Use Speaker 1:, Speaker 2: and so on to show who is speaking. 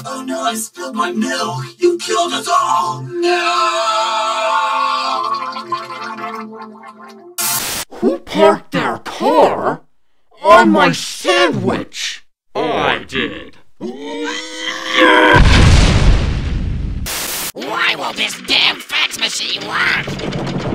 Speaker 1: Oh no, I spilled my milk. You killed us all. No!
Speaker 2: Who parked their car on my sandwich? I did.
Speaker 3: Why will this damn fax machine work?